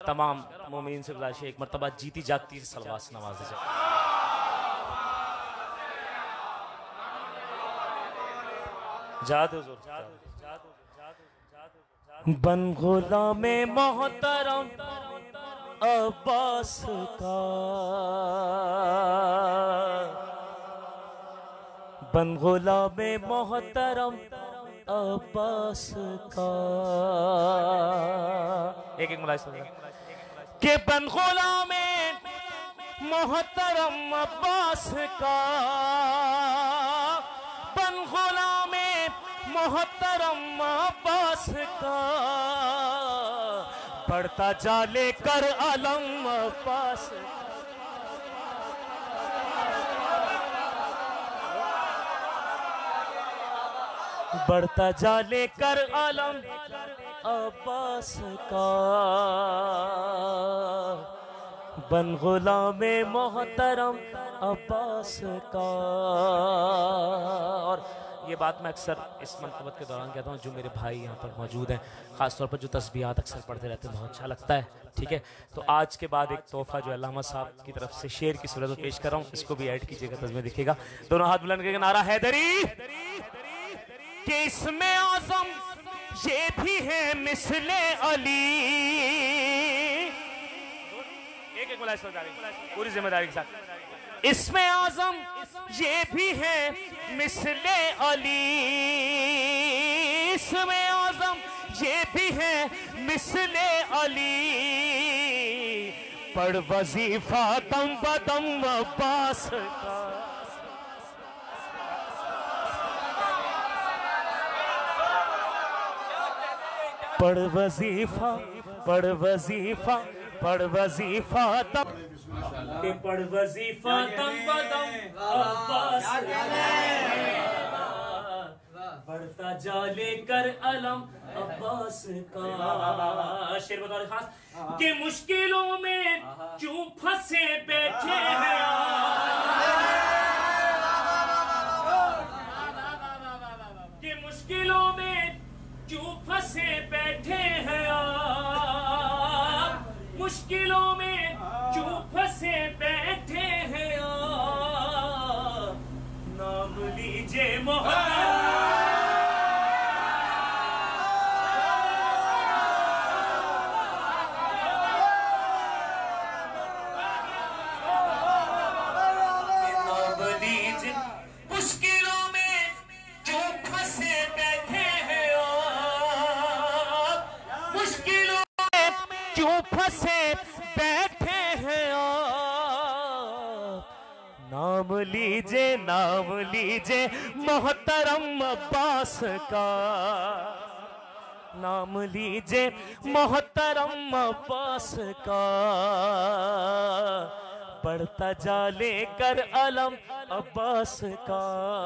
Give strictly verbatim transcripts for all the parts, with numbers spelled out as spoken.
तमाम मोमिन से गुजारिश है, एक मरतबा जीती जागती से सलवात से नवाज़ दीजिए। जादू बन गुलामे मोहतरम अब्बास का, बन गुलामे मोहतरम अब्बास का। एक एक मुलाज़िम के बन गुलामे मोहतरम अब्बास का, बन गुलामे मोहतरम अब्बास का, बढ़ता जा लेकर अलम अब्बास, बढ़ता जा लेकर अलम अब्बास का, बन गुलामे मोहतरम अब्बास का। और ये बात मैं अक्सर इस मनक़बत के दौरान कहता हूँ, जो मेरे भाई यहाँ पर मौजूद हैं, ख़ासतौर पर जो तस्बीहात अक्सर पढ़ते रहते हैं, बहुत अच्छा लगता है। ठीक है, तो आज के बाद एक तोहफ़ा जो अल्लामा साहब की तरफ से शेर की सूरत में पेश कर रहा हूँ, इसको भी ऐड कीजिएगा, तस्वीर दिखेगा। दोनों हाथ बुलंद करके नारा हैदरी कि इसमें आज़म ये भी है मिसले अली। एक एक पूरी जिम्मेदारी के साथ, इसमें आज़म ये भी है मिसले अली, इसमें आज़म ये भी है मिसले अली, पढ़ वजीफा दम बदम अब्बास का। पढ़ वजीफा पढ़ वजीफा पढ़ वजीफा दम के पढ़ वजीफा दम बदम अब्बास, बढ़ता जा लेकर अलम अब्बास का। शेर बतौर खास के मुश्किलों में क्यों फंसे बैठे हैं, के मुश्किलों में क्यों फंसे बैठे हैं आप, मुश्किलों में क्यों फंसे बैठे हैं आप, नाम लीजिए मोहम्मद, नाम लीजिए, मुश्किलों में क्यों फंसे बैठे हैं आप, मुश्किलों में क्यों फंसे बैठे हैं आप, नाम लीजिए नाम लीजिए मोहतरम अब्बास का, नाम लीजिए मोहतरम अब्बास का, बढ़ता जा लेकर अलम अब्बास का,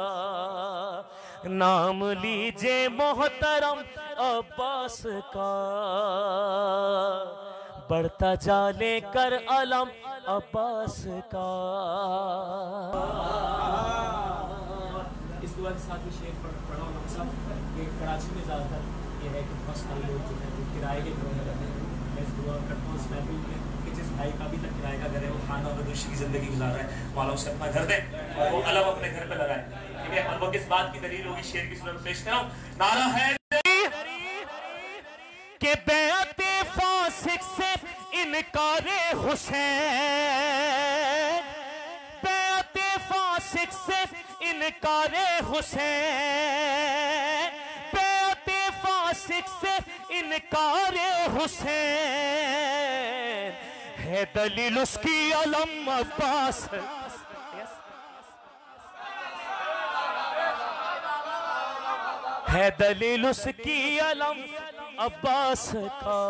नाम लीजिए मोहतरम अब्बास का, बढ़ता जा लेकर अलम अब्बास का। इस दुआ के साथ भी शेर पढ़ा हूँ साहब, ये कराची में ज़्यादातर ये है कि बहुत सारे लोग जो है वो किराए के घरों में रहते हैं। मैं इस दुआ करता हूँ इस महफिल में कि जिस भाई का भी तक किराए का घर है, वो खाना और बदोशी की ज़िंदगी गुजार रहा है, मौला उसे अपना घर दे और वो अलम अपने घर पे लगाए। ठीक है, और वो किस बात की दलील होगी, शेर की सूरत में पेश कर रहा हूँ। नारा है कि बेअते फासिक से इनकारे हुसैन, बेअते फासिक से इनकारे हुसैन, बेअते फासिक से इनकारे हुसैन, है दलील उसकी अलम अब्बास, है दलील उसकी अलम अब्बास का,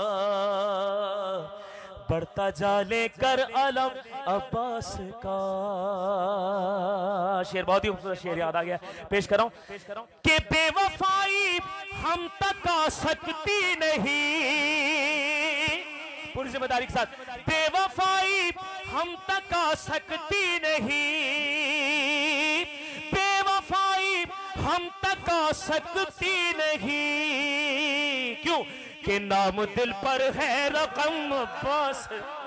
बढ़ता जा लेकर अलम अब्बास का। शेर बहुत ही खूबसूरत शेर याद आ गया, पेश कर रहा हूं कि बेवफाई हम तक आ सकती नहीं, पूरी जिम्मेदारी के साथ, बेवफाई हम तक आ सकती नहीं, बेवफाई हम तक आ सकती नहीं, क्यों के नाम दिल पर है रकम अब्बास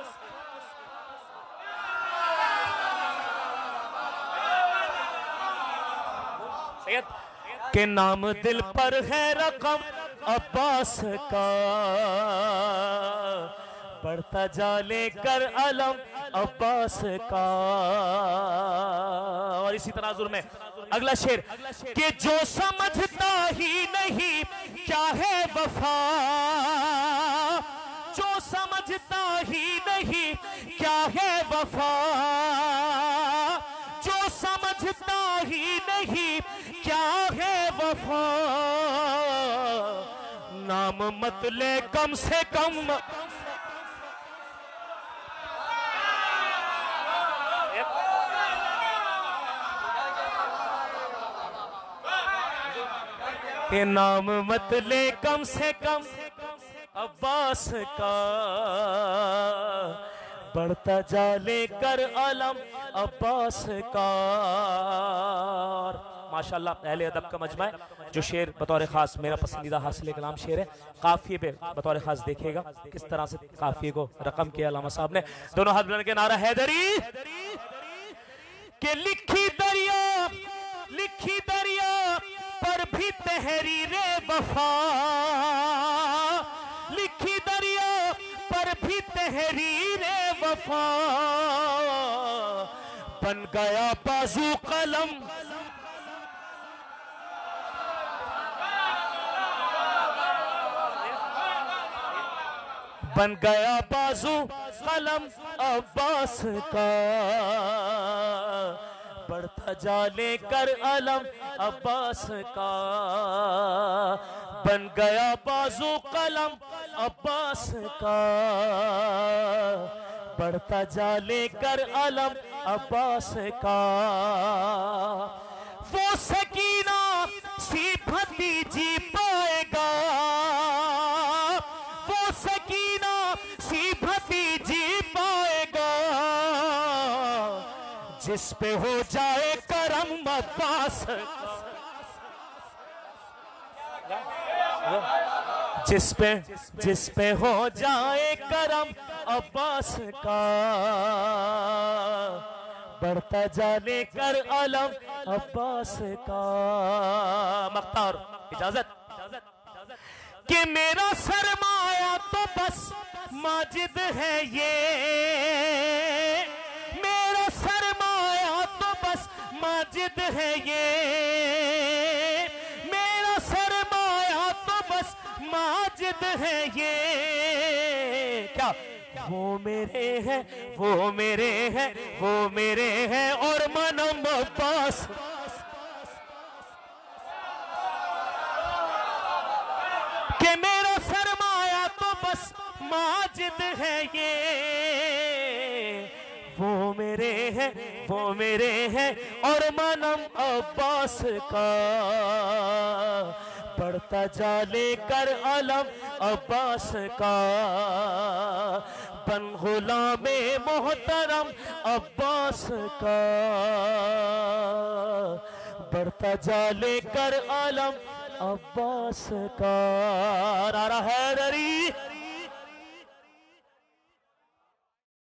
के नाम दिल पर है रकम अब्बास का, बढ़ता जा लेकर अलम अब्बास का। और इसी तनाजुर में अगला शेर कि जो समझता ही नहीं क्या है वफा, जो समझता ही नहीं क्या है वफा, जो समझता ही नहीं क्या है वफा, नाम मत ले कम से कम। के नाम मत ले कम से कम अब्बास का, बढ़ता जा लेकर अलम अब्बास का। माशाल्लाह अहले अदब का मजमा है। जो शेर बतौर खास मेरा पसंदीदा हासिल कलाम शेर है, काफिए पे बतौर खास देखिएगा किस तरह से काफिए को रकम किया अल्लामा साहब ने। दोनों हाथ बुलंद के नारा हैदरी के लिखी दरिया लिखी दरिया पर भी तहरीरे वफा, लिखी दरिया पर भी तहरीरे वफा, बन गया बाजू कलम बन गया बाजू कलम अब्बास का, बढ़ता जा लेकर अलम अब्बास का, बन गया बाजू कलम अब्बास का, बढ़ता जा लेकर अलम अब्बास का। वो सकीना सी भतीजी पाएगा, वो सकीना सी भतीजी पाएगा, जिस पे हो जाए करम अब्बास, जिस पे जिस पे हो जाए करम अब्बास का, बढ़ता जाने कर अलम अब्बास का। मख्तार इजाजत कि मेरा सरमाया तो बस माजिद है ये, मेरा सरमाया तो बस माजिद है ये, मेरा सरमाया तो बस माजिद है ये। क्या वो मेरे हैं वो मेरे हैं वो मेरे हैं और मनम अब्बास, कि मेरा सरमाया तो बस माजिद है ये, वो मेरे हैं वो मेरे हैं और मनम अब्बास का, बढ़ता जा लेकर अलम अब्बास का, बन गुलामे मोहतरम अब्बास का, बढ़ता जा लेकर अलम अब्बास का। नारा हैदरी।